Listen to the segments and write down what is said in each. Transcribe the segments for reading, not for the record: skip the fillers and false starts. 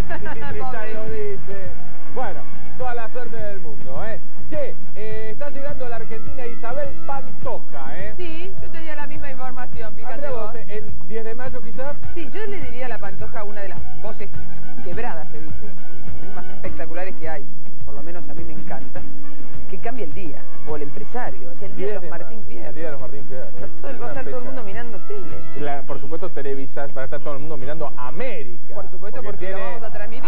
Tristán lo dice. Bueno, toda la suerte del mundo, ¿eh? Che, está llegando a la Argentina Isabel Pantoja, ¿eh? Sí, yo tenía la misma información, fíjate vos. ¿El 10 de mayo quizás? Sí, yo le diría a la Pantoja una de las voces quebradas, se dice, más espectaculares que hay, por lo menos a mí me encanta, que cambie el día, o el empresario, es el día de los Martín Fierro. El día de los Martín Fierro. Va a estar todo el mundo mirando tele. Por supuesto, televisas, va a estar todo el mundo mirando América. Por supuesto, porque lo vamos a transmitir.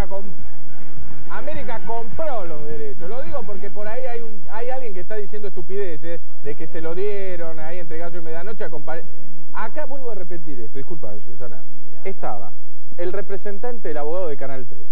América compró los derechos. Lo digo porque por ahí hay alguien que está diciendo estupideces de que se lo dieron ahí entre gallo y medianoche a comparar. Acá vuelvo a repetir esto, disculpa, Susana. Estaba el representante del abogado de Canal 13,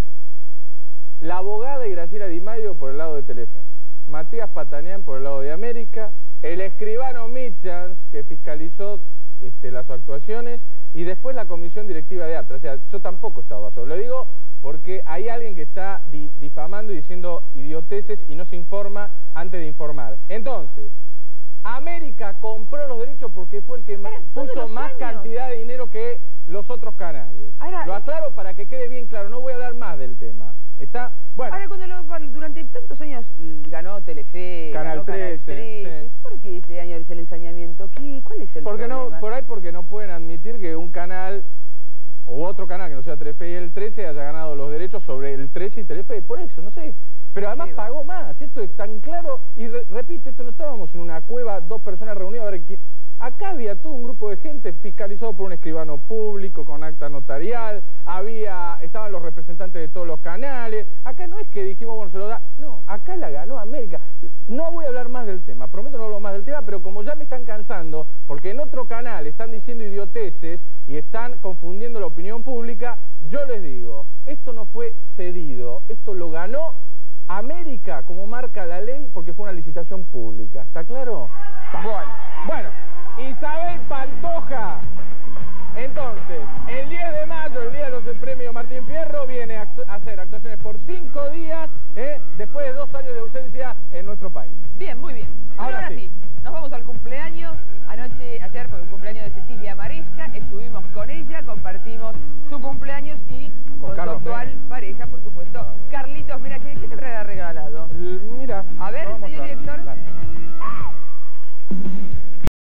la abogada de Graciela Di Maio por el lado de Telefe, Matías Patanián por el lado de América, el escribano Michans que fiscalizó las actuaciones y después la comisión directiva de ATRA. O sea, yo tampoco estaba solo. Lo digo porque hay alguien que está difamando y diciendo idioteces y no se informa antes de informar. Entonces, América compró los derechos porque fue el que puso más cantidad de dinero que los otros canales. Ahora, lo aclaro para que quede bien claro, no voy a hablar más del tema. Está, bueno. Ahora, durante tantos años ganó Telefe, Canal 13. Sí. ¿Por qué este año es el ensañamiento? ¿Cuál es el problema? Por ahí porque no pueden admitir que un canal o otro canal que no sea Telefe y el 13 haya ganado los derechos sobre el 13 y Telefe, por eso, no sé. Pero además pagó más, esto es tan claro, y repito, esto no estábamos en una cueva, dos personas reunidas a ver quién. Acá había todo un grupo de gente fiscalizado por un escribano público con acta notarial, estaban los representantes de todos los canales. Acá no es que dijimos, bueno, se lo da, no, acá la ganó América. No voy a hablar más del tema, prometo no hablar más del tema, pero como ya me están cansando, porque en otro canal están diciendo idioteces y están confundiendo la opinión pública, yo les digo, esto no fue cedido, esto lo ganó América como marca la ley porque fue una licitación pública. ¿Está claro? Bueno, Isabel Pantoja. Entonces, el 10 de mayo, el día de los premios Martín Fierro, viene a hacer actuaciones por 5 días, después de 2 años de ausencia en nuestro país. Bien, muy bien. Ahora sí, nos vamos al cumpleaños. Ayer fue el cumpleaños de Cecilia Maresca, estuvimos con ella, compartimos su cumpleaños y con su actual pareja.